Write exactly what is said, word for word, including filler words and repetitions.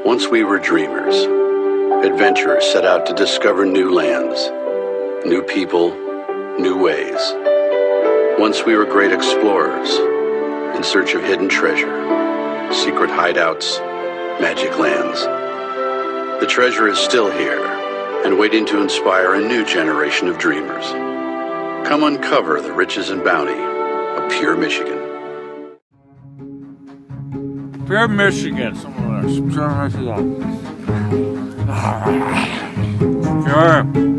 Once we were dreamers, adventurers set out to discover new lands, new people, new ways. Once we were great explorers, in search of hidden treasure, secret hideouts, magic lands. The treasure is still here, and waiting to inspire a new generation of dreamers. Come uncover the riches and bounty of pure Michigan. Pure Michigan. Pure Michigan. Pure.